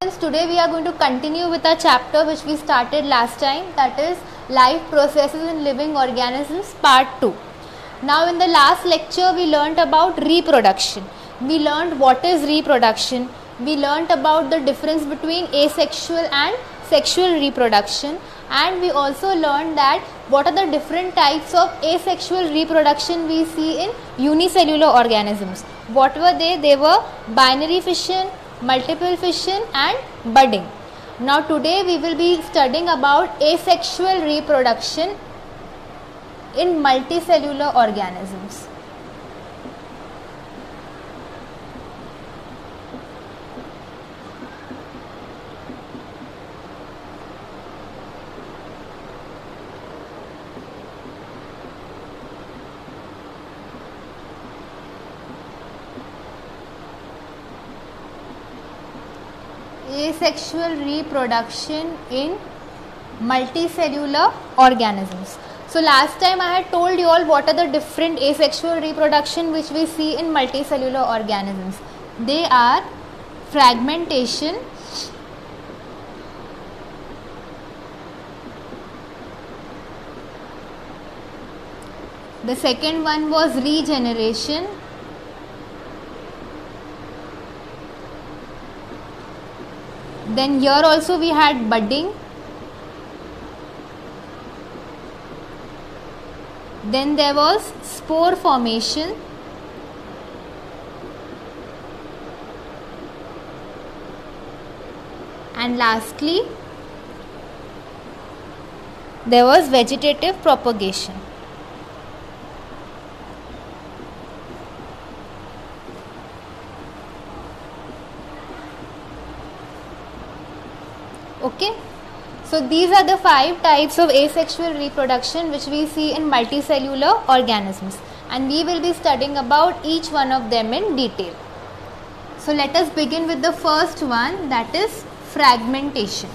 Today we are going to continue with our chapter which we started last time, that is life processes in living organisms part 2. Now in the last lecture we learnt about reproduction. We learnt what is reproduction. We learnt about the difference between asexual and sexual reproduction, and we also learned that what are the different types of asexual reproduction we see in unicellular organisms. What were they? They were binary fission, multiple fission and budding. Now today we will be studying about asexual reproduction in multicellular organisms. Asexual reproduction in multicellular organisms. So last time I had told you all what are the different asexual reproduction which we see in multicellular organisms. They are fragmentation, the second one was regeneration, then here also we had budding, then there was spore formation, and lastly there was vegetative propagation. Okay, so these are the 5 types of asexual reproduction which we see in multicellular organisms, and we will be studying about each one of them in detail. So let us begin with the first one, that is fragmentation.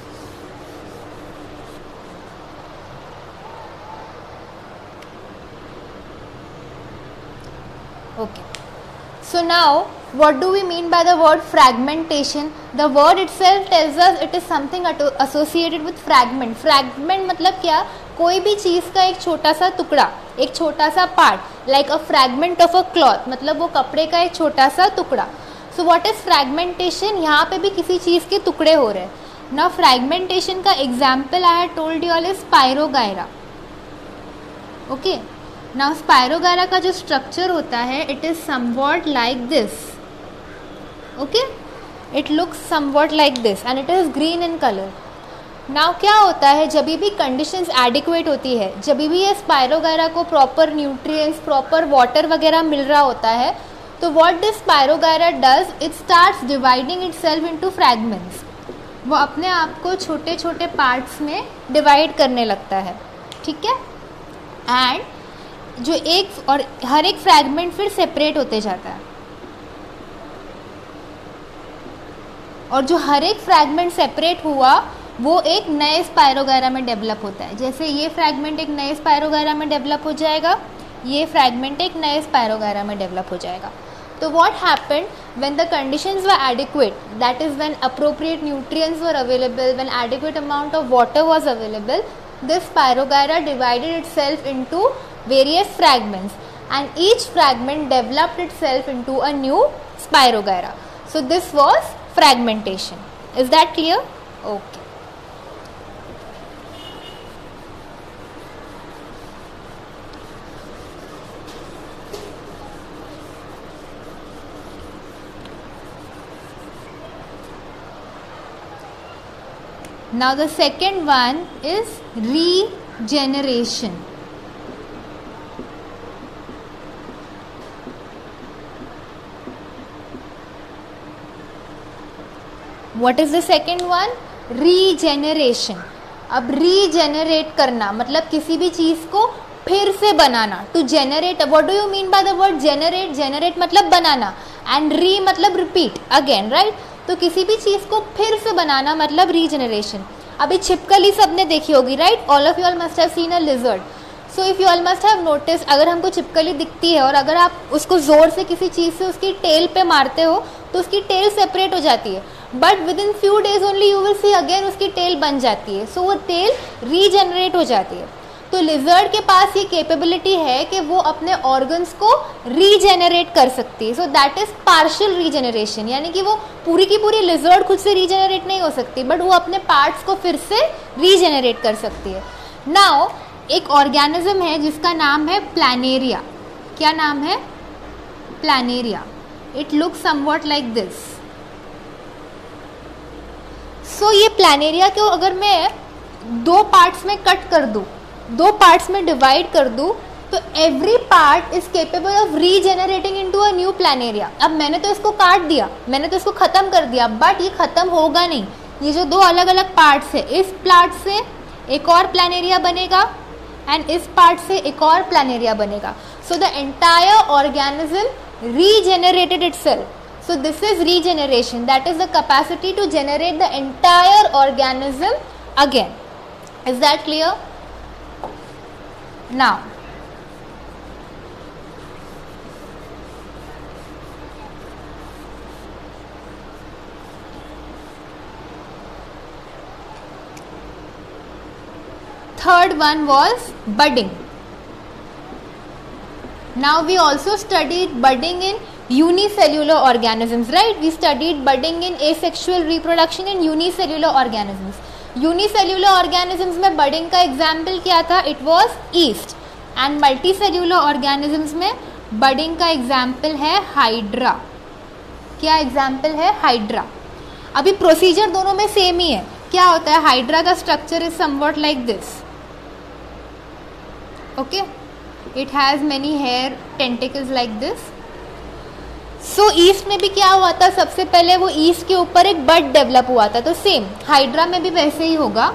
Okay, so now what do we mean by the word fragmentation? The word itself tells us it is something associated with fragment. Fragment मतलब क्या? कोई भी चीज़ का एक छोटा सा टुकड़ा, एक छोटा सा part, like a fragment of a cloth, मतलब वो कपड़े का एक छोटा सा टुकड़ा. So what is fragmentation? यहाँ पे भी किसी चीज़ के टुकड़े हो रहे हैं. Now fragmentation का example I had told you all is Spirogyra. Okay. Now Spirogyra का जो structure होता है, it is somewhat like this. Okay, it looks somewhat like this and it is green in color. Now क्या होता है, जब भी conditions adequate होती है, जब भी ये Spirogyra को proper nutrients, proper water वगैरह मिल रहा होता है, तो what this Spirogyra does, it starts dividing itself into fragments. वो अपने आप को छोटे छोटे parts में divide करने लगता है, ठीक है? And जो एक और हर एक fragment फिर separate होते जाता है, और जो हर एक फ्रैगमेंट सेपरेट हुआ वो एक नए स्पायरोगायरा में डेवलप होता है. जैसे ये फ्रैगमेंट एक नए स्पायरोगायरा में डेवलप हो जाएगा, ये फ्रैगमेंट एक नए स्पायरोगायरा में डेवलप हो जाएगा. तो what happened when the conditions were adequate, that is when appropriate nutrients were available, when adequate amount of water was available, this spirogyra divided itself into various fragments and each fragment developed itself into a new spirogyra. So this was fragmentation. Is that clear? Okay. Now the second one is regeneration. What is the second one? Regeneration. अब regenerate करना मतलब किसी भी चीज़ को फिर से बनाना. To generate, what do you mean by the word generate? Generate मतलब बनाना and re मतलब repeat again, right? तो किसी भी चीज़ को फिर से बनाना मतलब regeneration. अभी छिपकली सबने देखी होगी, right? All of you all must have seen a lizard. So if you all must have notice, अगर हमको छिपकली दिखती है और अगर आप उसको ज़ोर से किसी चीज़ से उसकी टेल पे मारते हो तो उसकी टेल सेपरेट हो जाती है. But within few days only you will see again उसकी टेल बन जाती है, सो वो टेल रीजनरेट हो जाती है। तो लिजर्ड के पास ये कैपेबिलिटी है कि वो अपने ऑर्गन्स को रीजेनरेट कर सकती है। So that is partial regeneration, यानी कि वो पूरी की पूरी लिजर्ड खुद से रीजेनरेट नहीं हो सकती, बट वो अपने पार्ट्स को फिर से रीजेनरेट कर सकती है। नाउ एक ऑर्गेनिज्म है जिसका नाम है प्लानेरिया। क्या नाम है? Planaria. It looks somewhat like this. So ये प्लानेरिया को अगर मैं दो पार्ट्स में कट कर दूं, दो पार्ट्स में डिवाइड कर दूं, तो every part is capable of regenerating into a new planaria. अब मैंने तो इसको काट दिया, मैंने तो इसको खत्म कर दिया, बट ये खत्म होगा नहीं। ये जो दो अलग अलग पार्ट्स है, इस पार्ट से एक और प्लानेरिया बनेगा एंड इस पार्ट से एक और प्लानेरिया बनेगा। So the entire organism regenerated itself. So this is regeneration, that is the capacity to generate the entire organism again. Is that clear? Now third one was budding. Now we also studied budding in unicellular organisms, right? We studied budding in asexual reproduction in unicellular organisms. Unicellular organisms में budding का example क्या था? It was yeast. And multicellular organisms में budding का example है hydra. क्या example है? hydra. अभी procedure दोनों में same ही है। क्या होता है? hydra का structure is somewhat like this. Okay? It has many hair tentacles like this. So yeast में भी क्या हुआ था? सबसे पहले वो yeast के ऊपर एक बड डेवलप हुआ था, तो सेम हाइड्रा में भी वैसे ही होगा।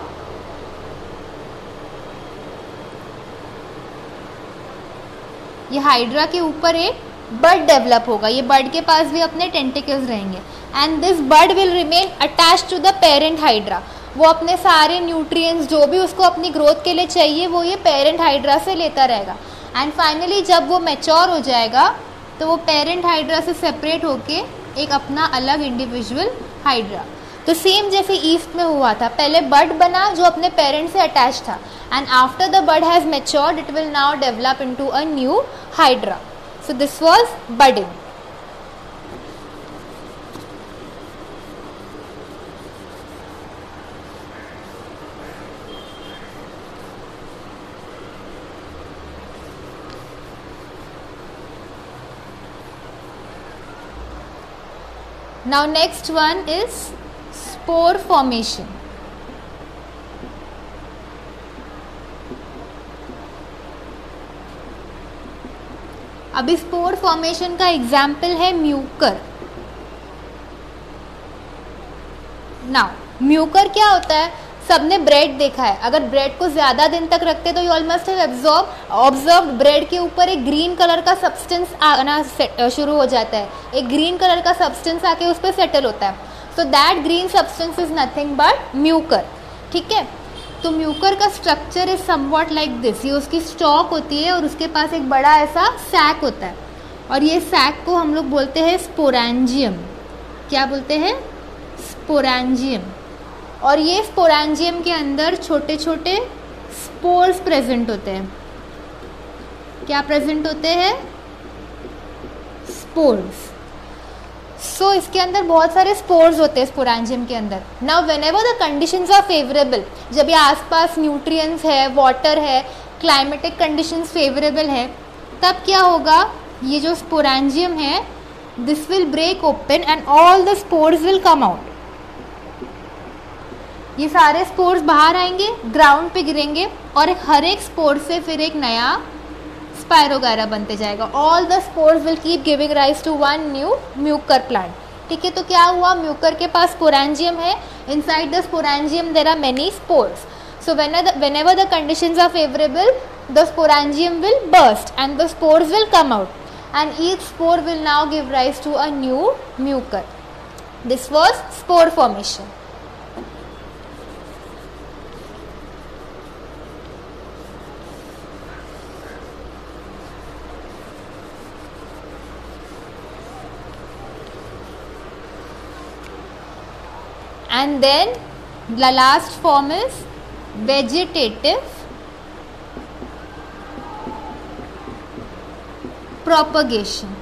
ये हाइड्रा के ऊपर एक बड डेवलप होगा, ये बड के पास भी अपने टेंटिकल्स रहेंगे and this bud will remain attached to the parent hydra. वो अपने सारे न्यूट्रिएंट्स जो भी उसको अपनी ग्रोथ के लिए चाहिए वो ये पेरेंट हाइड्रा से लेता रहेगा एंड फाइनली जब वो मैच्योर हो जाएगा तो वो पेरेंट हाइड्रा से सेपरेट होके एक अपना अलग इंडिविजुअल हाइड्रा। तो सेम जैसे ईस्ट में हुआ था, पहले बड बना जो अपने पेरेंट से अटैच था and after the bud has matured it will now develop into a new hydra. So this was budding. Now next one is spore formation. अभी स्पोर फॉर्मेशन का एग्जाम्पल है म्यूकर। नाउ म्यूकर क्या होता है? सबने bread देखा है, अगर ब्रेड को ज्यादा दिन तक रखते तो you all must have observed bread के ऊपर एक ग्रीन कलर का सब्सटेंस आना शुरू हो जाता है, एक ग्रीन कलर का सब्सटेंस आके उस पर सेटल होता है। So that green substance is nothing but mucor. ठीक है, तो म्यूकर का structure is somewhat like this. ये उसकी स्टॉक होती है और उसके पास एक बड़ा ऐसा सैक होता है और ये सैक को हम लोग बोलते हैं स्पोरेंजियम। क्या बोलते हैं? स्पोरेंजियम। और ये स्पोरेंजियम के अंदर छोटे छोटे स्पोर्स प्रेजेंट होते हैं। क्या प्रेजेंट होते हैं? स्पोर्स। सो इसके अंदर बहुत सारे स्पोर्स होते हैं स्पोरेंजियम के अंदर। Now whenever the conditions are favourable, जब ये आसपास न्यूट्रिएंट्स है, वाटर है, क्लाइमेटिक कंडीशंस फेवरेबल है, तब क्या होगा? ये जो स्पोरेंजियम है this will break open and all the spores will come out. ये सारे स्पोर्स बाहर आएंगे, ग्राउंड पे गिरेंगे और हर एक स्पोर से फिर एक नया स्पायरोगायरा बनते जाएगा। All the spores will keep giving rise to one new mucor plant. ठीक है, तो क्या हुआ? म्यूकर के पास स्पोरेंजियम है, inside the sporangium there are many spores. So whenever the conditions are favorable, the sporangium will burst and the spores will come out and each spore will now give rise to a new mucor. This was spore formation. and then the last form is vegetative propagation.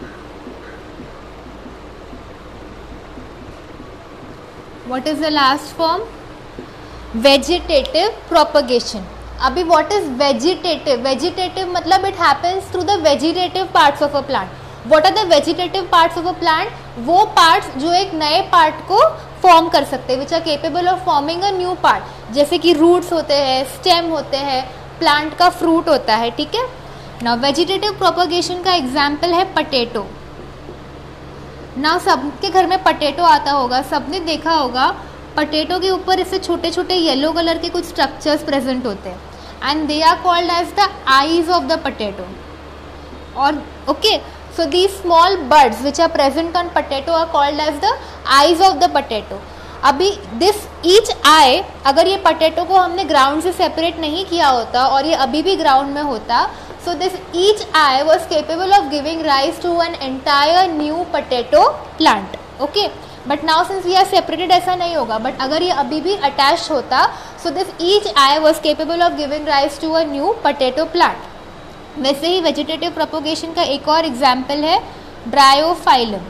What is the last form? Vegetative propagation. अभी what is vegetative? Vegetative मतलब it happens through the vegetative parts of a plant. What are the vegetative parts of a plant? वो parts जो एक नए part को form कर सकते हैं, which are capable of forming a new part. जैसे कि roots होते हैं, stem होते हैं, plant का fruit होता है, ठीक है. Now vegetative propagation का example है potato. Now सबके घर में potato आता होगा, सबने देखा होगा पोटैटो के ऊपर इससे छोटे छोटे येलो कलर के कुछ स्ट्रक्चर्स प्रेजेंट होते हैं and they are called as the eyes of the potato. और okay, so these small buds which are present on potato are called as the eyes of the potato. अभी this each eye, अगर ये potato को हमने ground से separate नहीं किया होता और ये अभी भी ग्राउंड में होता, so this each eye was capable of giving rise to an entire new potato plant. Okay, but now since we are separated ऐसा नहीं होगा, but अगर ये अभी भी attached होता, so this each eye was capable of giving rise to a new potato plant. वैसे ही vegetative propagation का एक और example है bryophyllum.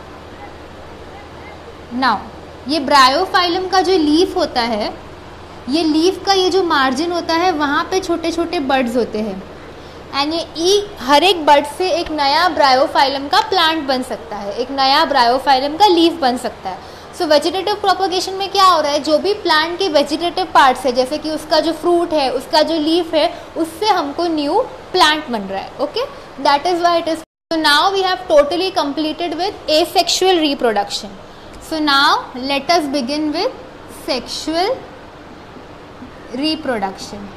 Now ये bryophyllum का जो leaf होता है, ये leaf का ये जो margin होता है वहाँ पे छोटे छोटे buds होते हैं एंड ये हर एक बर्ड से एक नया ब्रायोफाइलम का प्लांट बन सकता है, एक नया ब्रायोफाइलम का लीफ बन सकता है. सो वेजिटेटिव प्रोपोगेशन में क्या हो रहा है, जो भी प्लांट के वेजिटेटिव पार्ट्स है, जैसे कि उसका जो फ्रूट है, उसका जो लीफ है, उससे हमको न्यू प्लांट बन रहा है. Okay, that is why it is. So now we have totally completed with asexual reproduction. So now let us begin with sexual reproduction.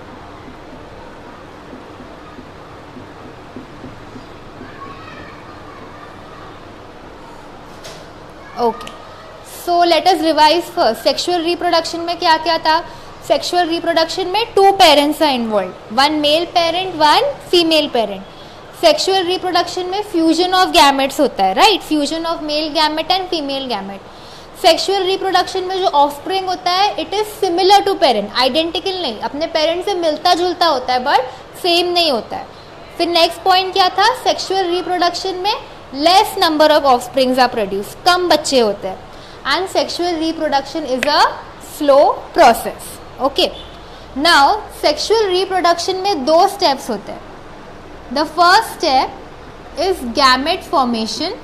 Okay, so let us revise first. Sexual reproduction में क्या क्या था? Sexual reproduction में 2 parents are involve, 1 male parent 1 female parent. Sexual reproduction में fusion of gametes होता है, right, fusion of male gamete and female gamete. Sexual reproduction में जो ऑफस्प्रिंग होता है it is similar to parent, identical नहीं, अपने पेरेंट से मिलता जुलता होता है बट सेम नहीं होता है. फिर नेक्स्ट पॉइंट क्या था? सेक्सुअल रिप्रोडक्शन में less number of offsprings are produce, कम बच्चे होते हैं. And sexual reproduction is a slow process. Okay, now sexual reproduction में 2 स्टेप्स होते हैं. The first step is gamete formation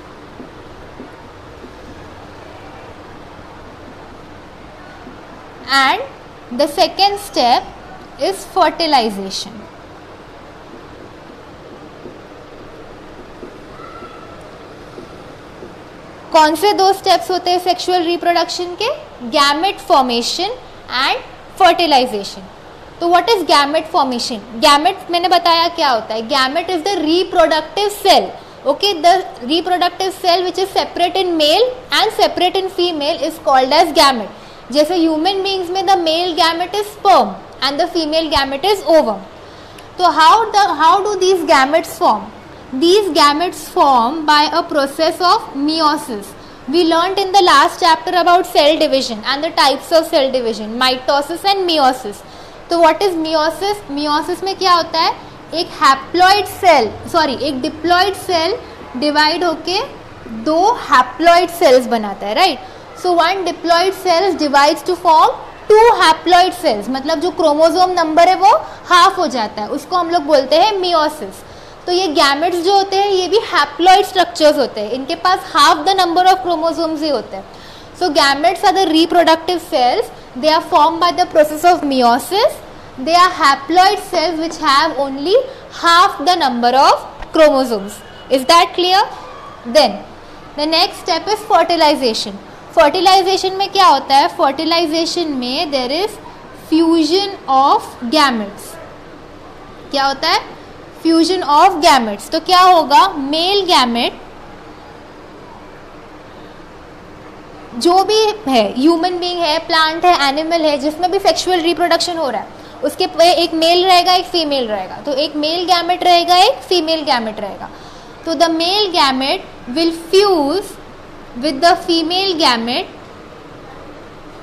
and the second step is fertilisation. कौन से 2 स्टेप्स होते हैं सेक्सुअल रिप्रोडक्शन के? Gamete formation and fertilisation. तो what is gamete formation? Gamete मैंने बताया क्या होता है. Gamete is the reproductive cell. Okay, the reproductive cell which is separate in male and separate in female is called as gamete. जैसे human beings में the male gamete is sperm and the female gamete is ovum. तो how do these gametes form? These gametes form by a process of meiosis. We learnt in the last chapter about cell division and the types of cell division, mitosis and meiosis. तो what is meiosis? Meiosis में क्या होता है? एक haploid cell, एक diploid cell divide होके 2 haploid cells बनाता है, right? So one diploid cell divides to form 2 haploid cells. मतलब जो क्रोमोसोम नंबर है वो हाफ हो जाता है, उसको हम लोग बोलते हैं meiosis. तो ये गैमेट्स जो होते हैं ये भी हैप्लॉइड स्ट्रक्चर्स होते हैं, इनके पास half the number of chromosomes ही होते हैं. So gametes are the reproductive cells, they are form by the process of meiosis. They are haploid cells which have only half the number of chromosomes. Is that clear? Then the next step is fertilisation. Fertilisation में क्या होता है? Fertilisation में there is fusion of gametes. क्या होता है? Fusion of gametes. तो क्या होगा? मेल गैमेट जो भी है, ह्यूमन बीइंग है, प्लांट है, एनिमल है, जिसमें भी सेक्सुअल रिप्रोडक्शन हो रहा है, उसके एक मेल रहेगा एक फीमेल रहेगा. तो एक मेल गैमेट रहेगा एक फीमेल गैमेट रहेगा. तो the male gamete will fuse with the female gamete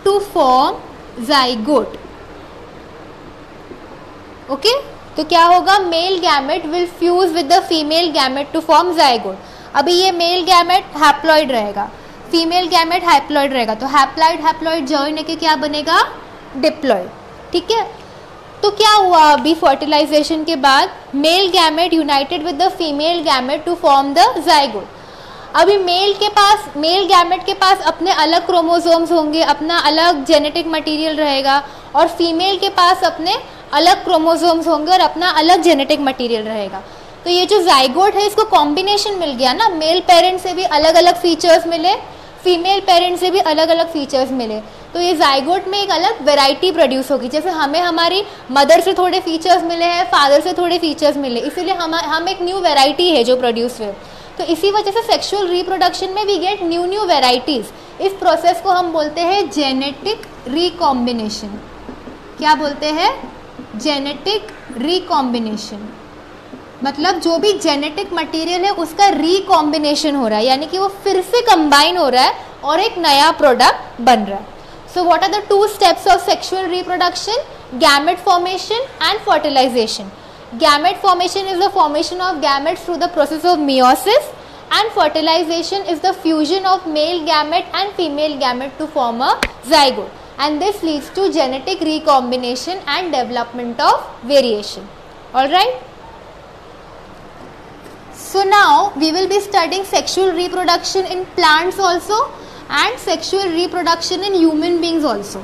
to form zygote. ओके, तो क्या होगा, male gamete will fuse with the female gamete to form zygote. अभी ये मेल गैमेट हैप्लॉइड रहेगा, फीमेल गैमेट हाइप्लॉइड रहेगा, तो हैप्लॉइड हैप्लॉइड जॉइन होके क्या बनेगा, डिप्लॉइड. ठीक है, तो क्या हुआ, अभी फर्टिलाइजेशन के बाद male gamete united with the female gamete to form the zygote. अभी मेल गैमेट के पास अपने अलग क्रोमोसोम्स होंगे, अपना अलग जेनेटिक मटेरियल रहेगा, और फीमेल के पास अपने अलग क्रोमोसोम्स होंगे और अपना अलग जेनेटिक मटेरियल रहेगा. तो ये जो zygote है इसको कॉम्बिनेशन मिल गया ना, मेल पेरेंट से भी अलग अलग फीचर्स मिले, फीमेल पेरेंट से भी अलग अलग फीचर्स मिले, तो ये zygote में एक अलग वैरायटी प्रोड्यूस होगी. जैसे हमें हमारी मदर से थोड़े फीचर्स मिले हैं, फादर से थोड़े फीचर्स मिले, इसीलिए हम एक न्यू वैरायटी है जो प्रोड्यूस हुए. तो इसी वजह से सेक्सुअल रिप्रोडक्शन में वी गेट न्यू वैरायटीज. इस प्रोसेस को हम बोलते हैं जेनेटिक रिकॉम्बिनेशन. क्या बोलते हैं, जेनेटिक रिकॉम्बिनेशन. मतलब जो भी जेनेटिक मटेरियल है उसका रिकॉम्बिनेशन हो रहा है, यानी कि वो फिर से कंबाइन हो रहा है और एक नया प्रोडक्ट बन रहा है. So what are the 2 steps of sexual reproduction, gamete formation and fertilisation. Gamete formation is the formation of gametes through the process of meiosis, and fertilization is the fusion of male gamete and female gamete to form a zygote, and this leads to genetic recombination and development of variation. All right. So now we will be studying sexual reproduction in plants also and sexual reproduction in human beings also.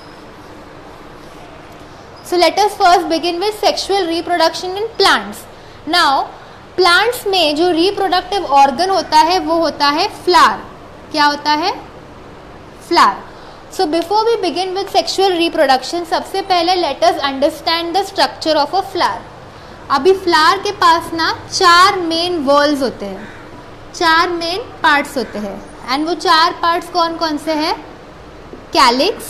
So let us first begin with sexual reproduction in plants. Now plants में जो reproductive organ होता है वो होता है flower. क्या होता है, flower. So before we begin with sexual reproduction, सबसे पहले let us understand the structure of a flower. अभी flower के पास ना 4 main walls होते हैं, 4 main parts होते हैं, and वो 4 parts कौन कौन से हैं, calyx,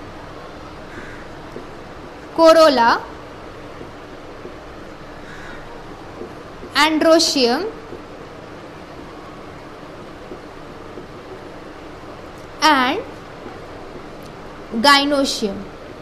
corolla, androecium and gynoecium.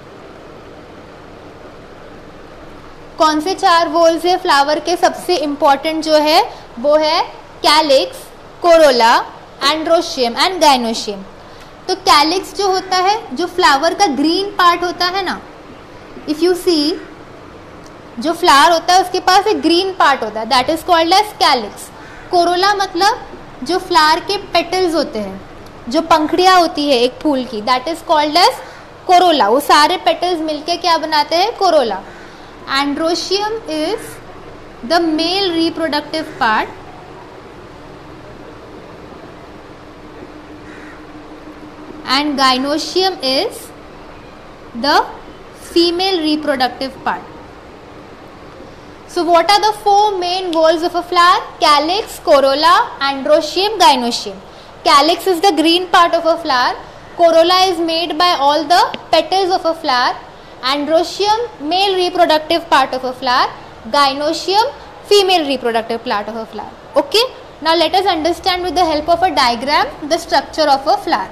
कौन से 4 वॉल्स है फ्लावर के, सबसे इंपॉर्टेंट जो है वो है calyx, corolla, androecium and gynoecium. तो कैलिक्स जो होता है, जो फ्लावर का ग्रीन पार्ट होता है ना, इफ यू सी, जो फ्लावर होता है उसके पास एक ग्रीन पार्ट होता है, that is called as calyx. Corolla मतलब जो फ्लावर के पेटल्स होते हैं, जो पंखड़ियाँ होती है एक फूल की, that is called as corolla. वो सारे पेटल्स मिलके क्या बनाते हैं, corolla. Androecium is the male reproductive part and gynoecium is the female reproductive part. So what are the 4 main walls of a flower? Calyx, corolla, androecium, gynoecium. Calyx is the green part of a flower. Corolla is made by all the petals of a flower. Androecium, male reproductive part of a flower. Gynoecium, female reproductive part of a flower. Okay. Now let us understand with the help of a diagram the structure of a flower.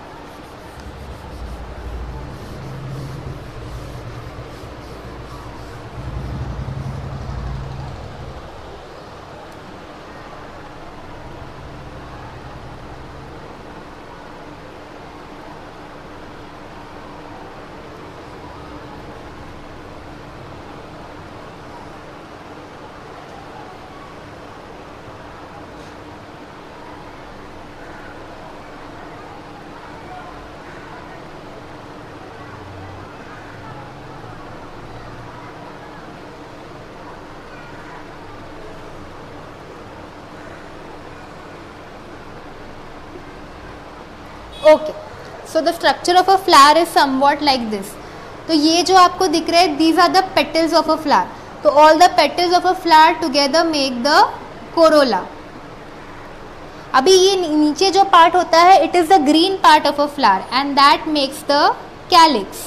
ओके, so the structure of a flower is somewhat like this. तो ये जो आपको दिख रहे हैं, these are the petals of a flower. तो all the petals of a flower together make the corolla. अभी ये नीचे जो पार्ट होता है, it is the green part of a flower and that makes the calyx.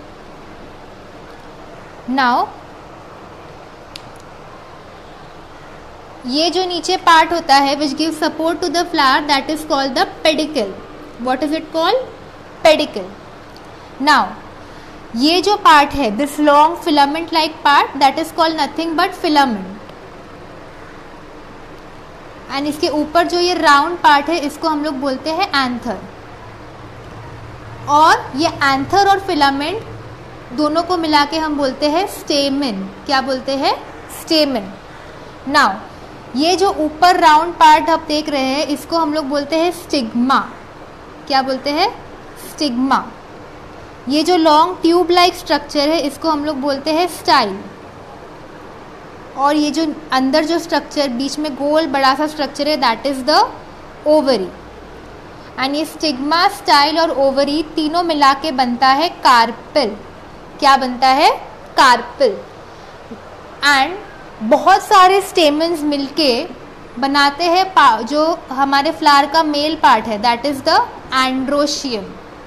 Now ये जो नीचे पार्ट होता है which give support to the flower, that is called the pedicle. What is it called? Pedicle. Now ये जो part है, this long filament like part, that is called nothing but filament. And इसके ऊपर जो ये round part है इसको हम लोग बोलते हैं एंथर। और ये एंथर और फिलामेंट दोनों को मिला के हम बोलते हैं स्टेमेन। क्या बोलते हैं? स्टेमेन। नाउ ये जो ऊपर राउंड पार्ट आप देख रहे हैं इसको हम लोग बोलते हैं स्टिग्मा। क्या बोलते हैं? स्टिग्मा। ये जो लॉन्ग ट्यूब लाइक स्ट्रक्चर है इसको हम लोग बोलते हैं स्टाइल। और ये जो अंदर जो स्ट्रक्चर बीच में गोल बड़ा सा स्ट्रक्चर है that is the ovary. And ये स्टिग्मा, स्टाइल और ओवरी तीनों मिला के बनता है कार्पेल। क्या बनता है? कार्पेल। एंड बहुत सारे स्टेमन्स मिलके बनाते हैं जो हमारे फ्लावर का मेल पार्ट है दैट इज द एंड्रोशियम।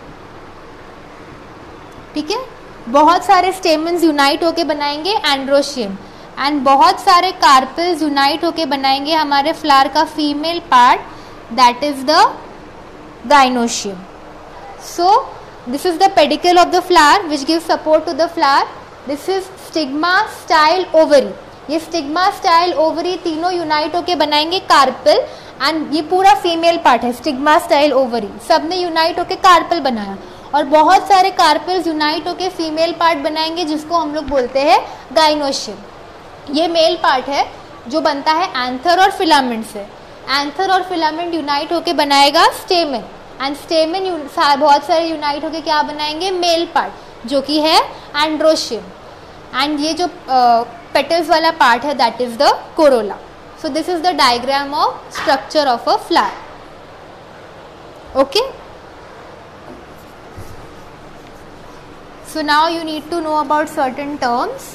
ठीक है, बहुत सारे स्टेमन्स यूनाइट होके बनाएंगे एंड्रोशियम, एंड बहुत सारे कार्पेल्स यूनाइट होके बनाएंगे हमारे फ्लावर का female part that is the gynoecium. So this is the pedicle of the flower which gives support to the flower. This is stigma, style, ovary. ये stigma, style, ovary तीनों unite होके बनाएंगे carpel. And ये पूरा female part है, stigma, style, ovary सब ने unite होके कार्पेल बनाया। और बहुत सारे कार्पेल्स यूनाइट होके फीमेल पार्ट बनाएंगे जिसको हम लोग बोलते हैं गाइनोशियम। ये मेल पार्ट है जो बनता है एंथर और फिलामेंट से। एंथर और फिलामेंट यूनाइट होके बनाएगा स्टेमेन, एंड स्टेमेन बहुत सारे यूनाइट होके क्या बनाएंगे? मेल पार्ट जो कि है एंड्रोशियम। एंड ये जो पेटल्स वाला पार्ट है that is the corolla. So this is the diagram of structure of a flower. Okay, so now you need to know about certain terms.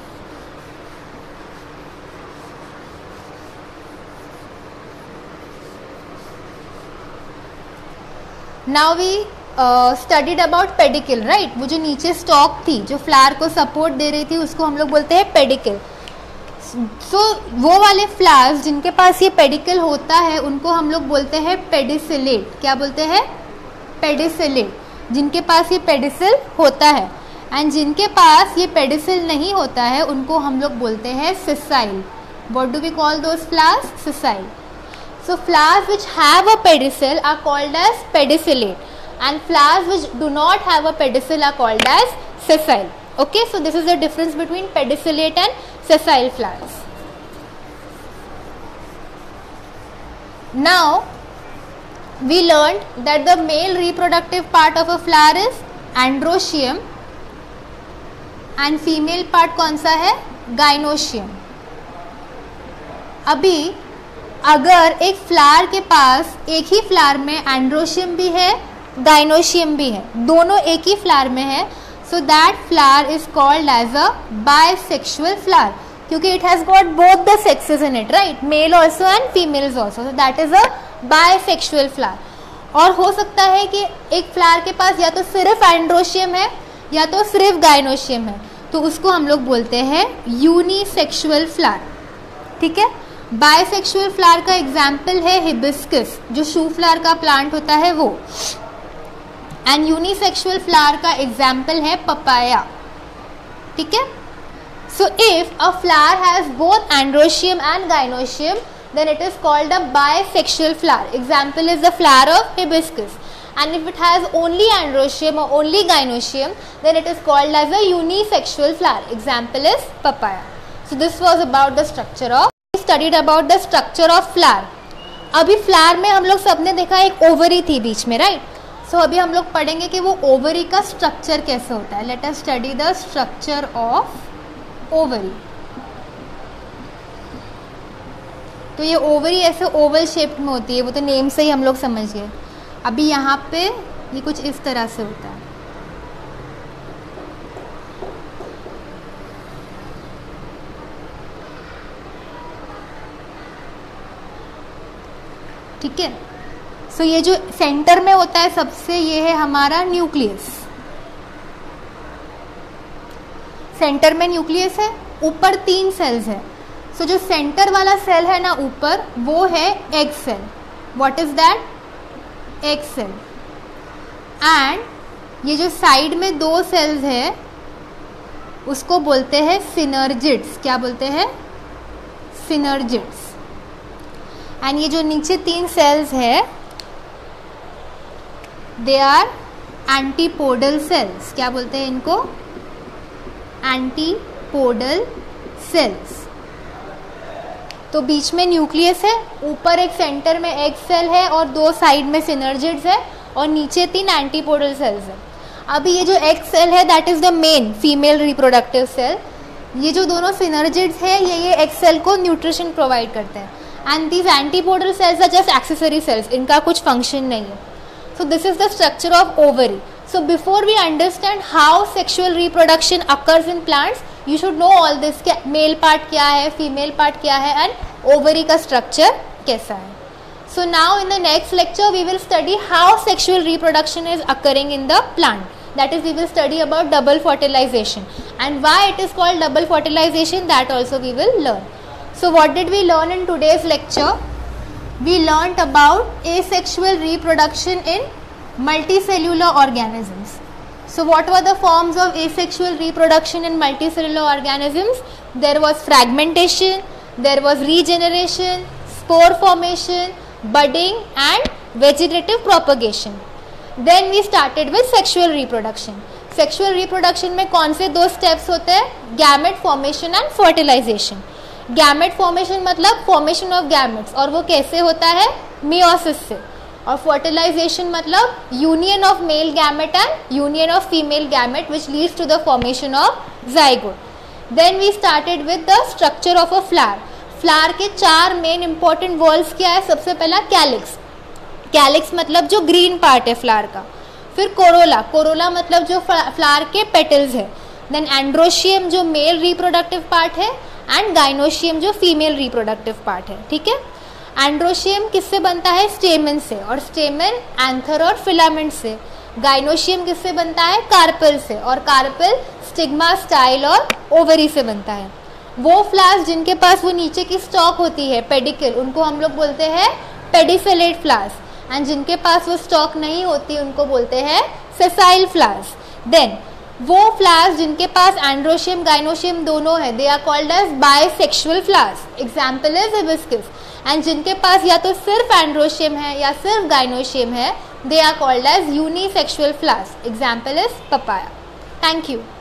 Now we studied about pedicle, right? वो जो नीचे stock थी जो flower को support दे रही थी उसको हम लोग बोलते हैं पेडिकल। सो वो वाले फ्लावर्स जिनके पास ये पेडिकल होता है उनको हम लोग बोलते हैं पेडिसिलेट। क्या बोलते हैं? पेडिसिलेट। जिनके पास ये पेडिसिल होता है, एंड जिनके पास ये पेडिसिल नहीं होता है उनको हम लोग बोलते हैं sessile. What do we call those flowers? Sessile. So flowers which have a pedicel are called as pedicellate, and flowers which do not have a pedicel are called as sessile. Okay, so this is the difference between pedicellate and sessile flowers. Now we learned that the male reproductive part of a flower is androecium and female part कौन सा है? gynoecium. अभी अगर एक flower के पास एक ही flower में androecium भी है, गाइनोशियम भी है, दोनों एक ही फ्लावर में है, so that flower is called as a bisexual flower, क्योंकि it has got both the sexes in it, right? Male also and females also, so that is a bisexual flower. और हो सकता है कि एक फ्लावर के पास या तो सिर्फ एंड्रोशियम है या तो सिर्फ गाइनोशियम है, तो उसको हम लोग बोलते हैं यूनिसेक्सुअल फ्लावर। ठीक है, बायसेक्सुअल फ्लावर का एग्जाम्पल है हिबिस्कस, जो शू फ्लावर का प्लांट होता है वो, एंड यूनिसेक्सुअल फ्लावर का एग्जाम्पल है पपाया। ठीक है, so if a flower has both androecium and gynoecium then it is called a bisexual flower. Example is the flower of hibiscus. And if it has only androecium or only gynoecium, then it is called as a unisexual flower. Example is papaya. So this was about the structure of, we studied about the structure of flower. अभी flower में हम लोग सबने देखा एक ovary थी बीच में, right? सो अभी हम लोग पढ़ेंगे कि वो ओवरी का स्ट्रक्चर कैसे होता है. Let us study the structure of ovary. तो ये ओवरी ऐसे ओवल शेप्ड में होती है, वो तो नेम से ही हम लोग समझ गए. अभी यहाँ पे ये कुछ इस तरह से होता है. ठीक है, सो ये जो सेंटर में होता है सबसे, ये है हमारा न्यूक्लियस. सेंटर में न्यूक्लियस है, ऊपर 3 सेल्स है. सो जो सेंटर वाला सेल है ना ऊपर, वो है egg cell. What is that? Egg cell. And ये जो साइड में 2 सेल्स है उसको बोलते हैं सिनर्जिड्स। क्या बोलते हैं? सिनर्जिड्स। एंड ये जो नीचे 3 सेल्स है दे आर एंटीपोडल सेल्स। क्या बोलते हैं इनको? Antipodal cells. तो बीच में न्यूक्लियस है, ऊपर एक सेंटर में एग सेल है और 2 साइड में सिनर्जिड्स है और नीचे 3 एंटीपोडल सेल्स है। अभी ये जो एग सेल है that is the main female reproductive cell. ये जो दोनों सिनर्जिड्स है ये एग सेल को न्यूट्रिशन प्रोवाइड करते हैं। And these antipodal cells are just accessory cells, इनका कुछ फंक्शन नहीं है। So this is the structure of ovary. So before we understand how sexual reproduction occurs in plants, you should know all this कि male part क्या है, female part क्या है and ovary का structure कैसा है. So now in the next lecture we will study how sexual reproduction is occurring in the plant. That is, we will study about double fertilization and why it is called double fertilization, that also we will learn. So what did we learn in today's lecture? We learnt about asexual reproduction in multicellular organisms. So what were the forms of asexual reproduction in multicellular organisms? There was fragmentation, there was regeneration, spore formation, budding and vegetative propagation. Then we started with sexual reproduction. Sexual reproduction में कौन से 2 steps होते हैं? Gamete formation and fertilization. Gamete formation मतलब formation of gametes और वो कैसे होता है? Meiosis से. और fertilization मतलब union of male gamete and union of female gamete which leads to the formation of zygote. Then we started with the structure of a flower. Flower के 4 main important walls क्या है? सबसे पहला calyx. Calyx मतलब जो green part है flower का. फिर corolla. Corolla मतलब जो flower के petals है. Then androecium जो male reproductive part है and gynoecium जो female reproductive part है. ठीक है? एंड्रोशियम किससे बनता है? स्टेमन से, और स्टेमन एंथर और फिलामेंट से. गाइनोशियम किससे बनता है? कार्पेल से, और कार्पेल स्टिग्मा, स्टाइल और ओवरी से बनता है. वो फ्लावर्स जिनके पास वो नीचे की स्टॉक होती है पेडिकल, उनको हम लोग बोलते हैं पेडिसेलेट फ्लावर्स, एंड जिनके पास वो स्टॉक नहीं होती उनको बोलते हैं सेसाइल फ्लावर्स. देन वो फ्लावर्स जिनके पास एंड्रोशियम गाइनोशियम दोनों है they are called as bisexual flowers. Example is hibiscus. And जिनके पास या तो सिर्फ एंड्रोशियम है या सिर्फ गाइनोशियम है they are called as unisexual flowers. Example is papaya. Thank you.